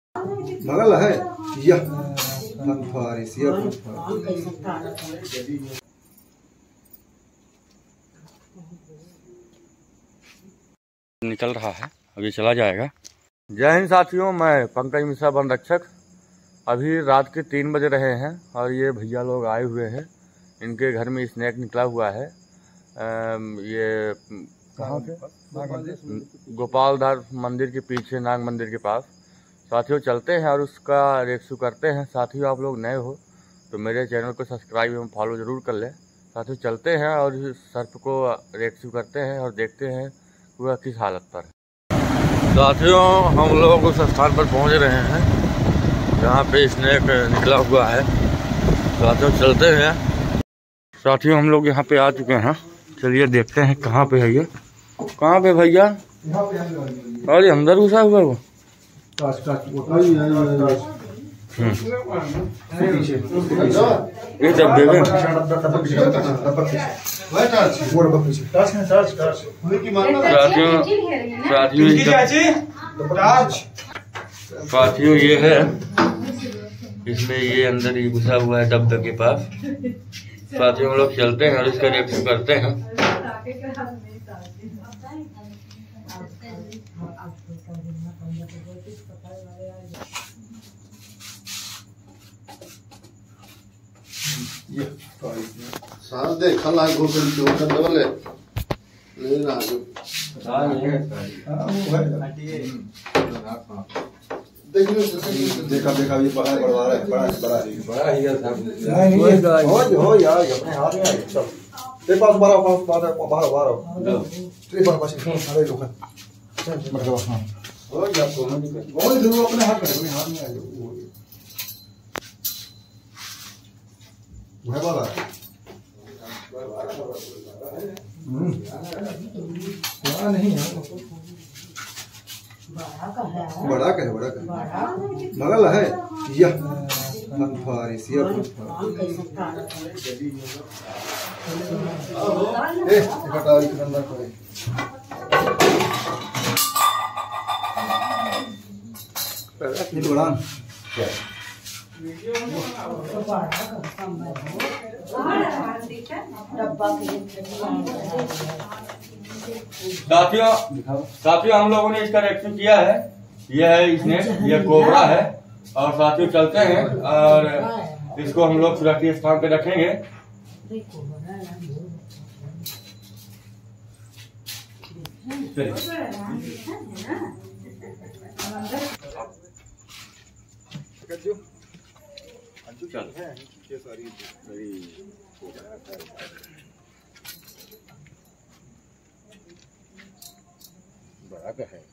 मगल है यह निकल रहा है, अभी चला जाएगा। जय हिंद साथियों, मैं पंकज मिश्रा वन रक्षक। अभी रात के 3 बजे रहे हैं और ये भैया लोग आए हुए हैं। इनके घर में स्नैक निकला हुआ है। ये कहाँ से? गोपालधार मंदिर के पीछे, नाग मंदिर के पास। साथियों चलते हैं और उसका रेस्क्यू करते हैं। साथियों आप लोग नए हो तो मेरे चैनल को सब्सक्राइब एवं फॉलो ज़रूर कर लें। साथियों चलते हैं और इस सर्प को रेस्क्यू करते हैं और देखते हैं वह किस हालत पर है। साथियों हम लोग उस स्थान पर पहुंच रहे हैं जहां पे स्नेक निकला हुआ है। साथियों चलते हैं। साथियों हम लोग यहां पे आ चुके हैं। चलिए देखते हैं कहां पे है ये। कहां पे भैया? अरे अंदर घुसा हुआ वो। ये डब्बे में साथियों ये है, इसमें ये अंदर ही घुसा हुआ है डब्बे के पास। साथियों हम लोग चलते हैं और इसका रेस्क्यू करते हैं। साल देखा लाग हो गई जो कर दबले नहीं ना जो हां ये देखा देखा ये बड़ा बड़ा है, बड़ा ही है साहब। हो यार अपने हाथ में है सब तेरे पास बारह तेरे पास अरे लोग मतलब हां हो या तो वो जरूर अपने हाथ में है वो है वाला नहीं है बड़ा का है मगल है यह साथियों हम लोगों ने इसका रेस्क्यू किया है। यह है स्नेक, यह कोबरा है। और साथियों चलते हैं और इसको हम लोग सुरक्षित स्थान पे रखेंगे। बड़ा का है।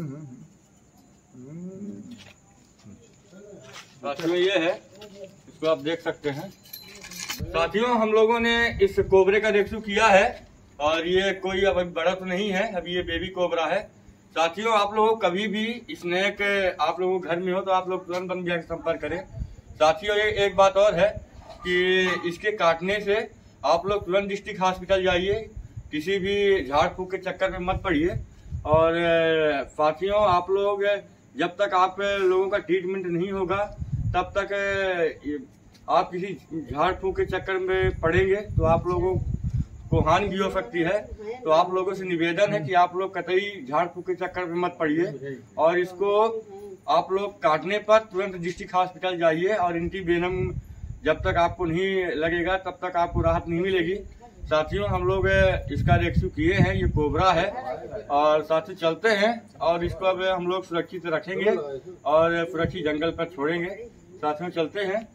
साथियों ये है, इसको आप देख सकते हैं। साथियों हम लोगों ने इस कोबरे का रेस्क्यू किया है और ये कोई अब बड़ा तो नहीं है, अभी ये बेबी कोबरा है। साथियों आप लोग कभी भी स्नेक आप लोगों के घर में हो तो आप लोग तुरंत वन विभाग से संपर्क करें। साथियों ये एक बात और है कि इसके काटने से आप लोग तुरंत डिस्ट्रिक्ट हॉस्पिटल जाइए, किसी भी झाड़ फूक के चक्कर में मत पड़िए। और साथियों आप लोग जब तक आप लोगों का ट्रीटमेंट नहीं होगा तब तक आप किसी झाड़ फूक के चक्कर में पड़ेंगे तो आप लोगों को हानि भी हो सकती है। तो आप लोगों से निवेदन है कि आप लोग कतई झाड़ फूक के चक्कर में मत पड़िए और इसको आप लोग काटने पर तुरंत डिस्ट्रिक्ट हॉस्पिटल जाइए और एंटीवेनम जब तक आपको नहीं लगेगा तब तक आपको राहत नहीं मिलेगी। साथियों हम लोग इसका रेस्क्यू किए हैं, ये कोबरा है। और साथियों चलते हैं और इसको अब हम लोग सुरक्षित रखेंगे और सुरक्षित जंगल पर छोड़ेंगे। साथियों चलते हैं।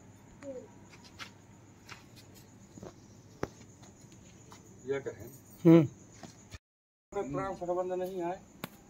यह कहें प्रबंध नहीं आए।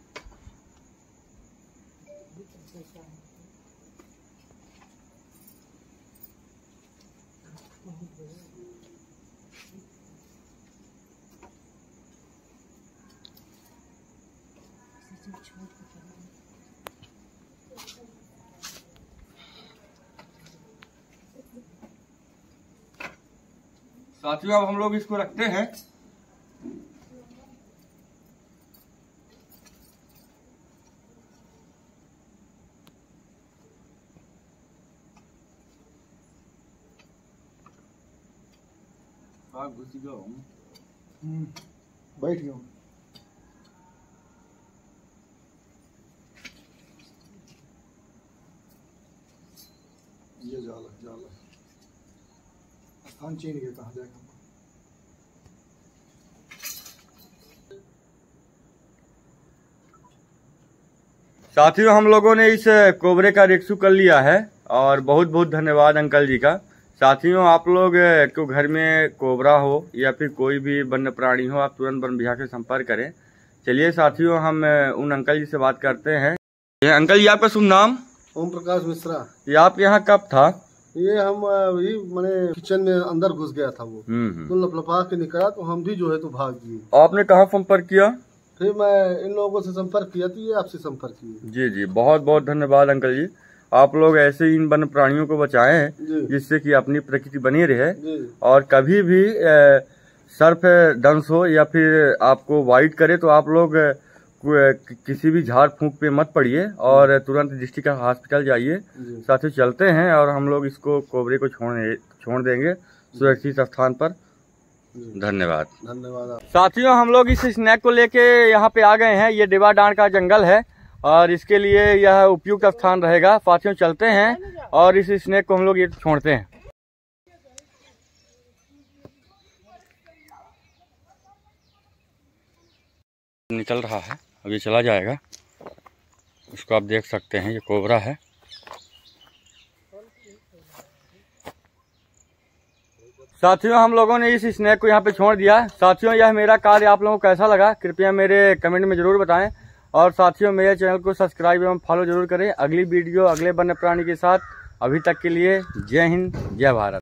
साथियों अब हम लोग इसको रखते हैं। बैठ गया। ये जाल स्थान चीन के कहा जाएगा। साथियों हम लोगों ने इस कोबरे का रेस्क्यू कर लिया है और बहुत बहुत धन्यवाद अंकल जी का। साथियों आप लोग को घर में कोबरा हो या फिर कोई भी वन्य प्राणी हो, आप तुरंत वन विभाग से संपर्क करें। चलिए साथियों हम उन अंकल जी से बात करते हैं। ये अंकल जी आपका शुभ नाम? ओम प्रकाश मिश्रा। ये आप यहाँ कब था? ये हम वही मैंने किचन में अंदर घुस गया था वो, तो लपलपा के निकला तो हम भी जो है तो भाग गए। आपने कहाँ संपर्क किया? फिर मैं इन लोगों से संपर्क किया तो ये आपसे संपर्क किया। जी जी बहुत बहुत धन्यवाद अंकल जी। आप लोग ऐसे ही इन वन्य प्राणियों को बचाएं जिससे कि अपनी प्रकृति बनी रहे। और कभी भी सर्प दंश हो या फिर आपको वाइट करे तो आप लोग किसी भी झाड़ फूंक पे मत पड़िए और तुरंत डिस्ट्रिक्ट हॉस्पिटल जाइए। साथियों चलते हैं और हम लोग इसको कोबरे को छोड़ देंगे सुरक्षित स्थान पर। धन्यवाद। साथियों हम लोग इस स्नैक को लेके यहाँ पे आ गए हैं। ये देवा डांड का जंगल है और इसके लिए यह उपयुक्त स्थान रहेगा। साथियों चलते हैं और इस स्नैक को हम लोग ये छोड़ते हैं। निकल रहा है, अभी चला जाएगा। इसको आप देख सकते हैं, ये कोबरा है। साथियों हम लोगों ने इस स्नैक को यहाँ पे छोड़ दिया। साथियों यह मेरा कार्य आप लोगों को कैसा लगा कृपया मेरे कमेंट में जरूर बताएं। और साथियों मेरे चैनल को सब्सक्राइब एवं फॉलो जरूर करें। अगली वीडियो अगले वन्य प्राणी के साथ। अभी तक के लिए जय हिंद जय भारत।